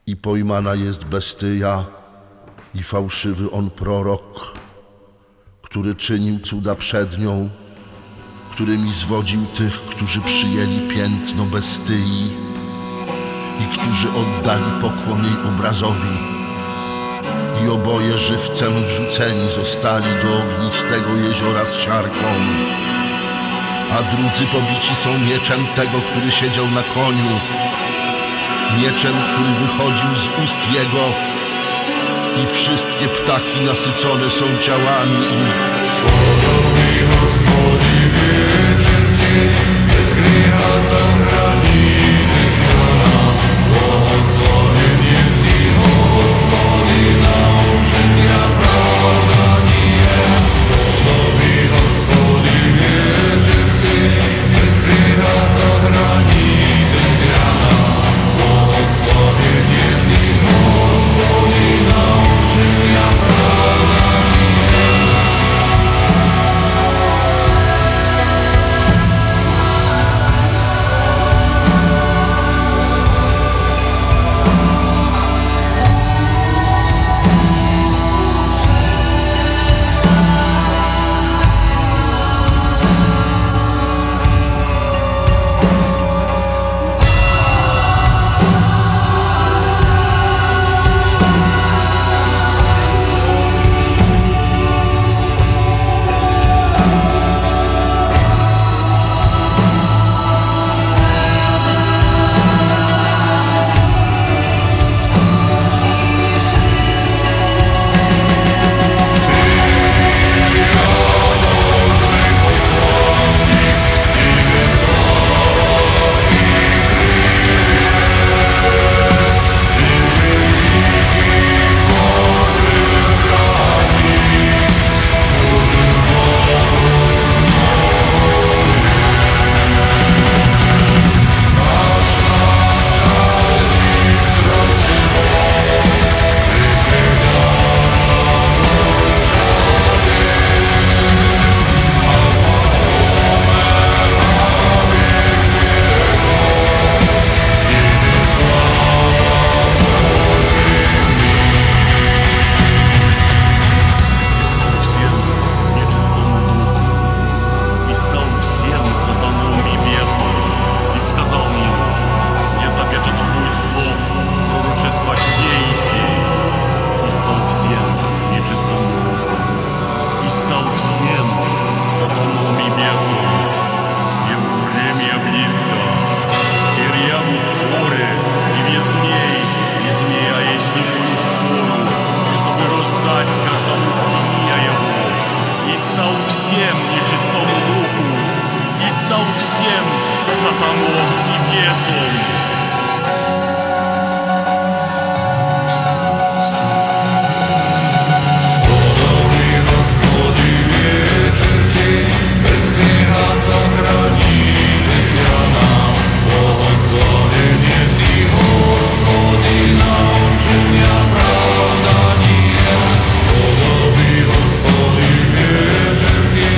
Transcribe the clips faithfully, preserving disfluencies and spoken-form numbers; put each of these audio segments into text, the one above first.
I pojmana jest bestyja i fałszywy on prorok, który czynił cuda przed nią, którymi zwodził tych, którzy przyjęli piętno bestyi i którzy oddali pokłon jej obrazowi. I oboje żywcem wrzuceni zostali do ognistego jeziora z siarką, a drudzy pobici są mieczem tego, który siedział na koniu, mieczem, który wychodził z ust jego, i wszystkie ptaki nasycone są ciałami ich. Hospodi wieczercy, bez grzecha zachránili Pana. Błogosławień jest i Hospodi, nauczenia prawdanie. Hospodi, Hospodi wieczercy, bez grzecha zachránili Pana. Błogosławień jest i Hospodi, nauczenia prawdanie.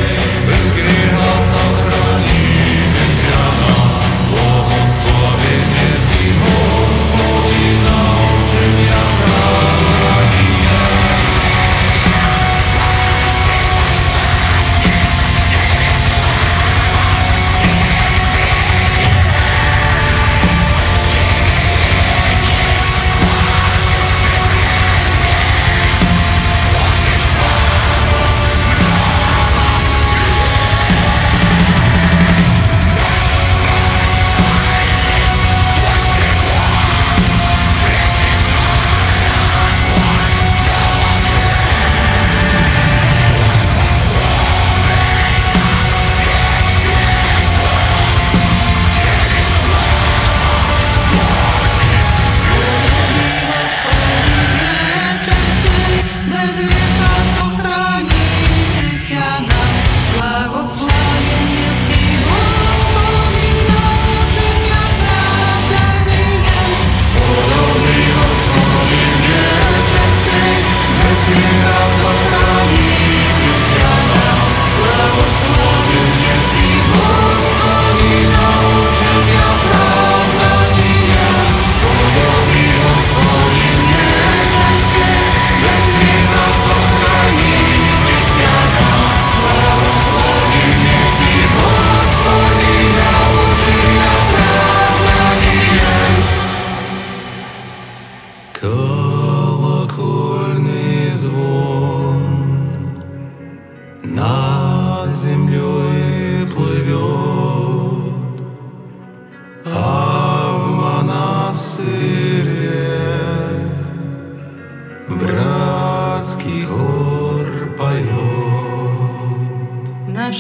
Błogosławień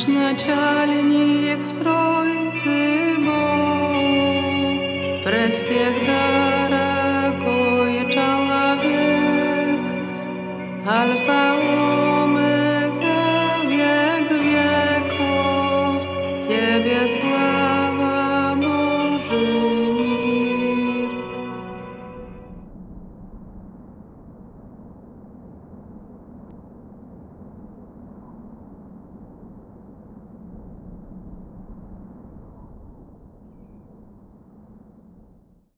начальник в Троице Бог, пред всех дорогой человек, Альфа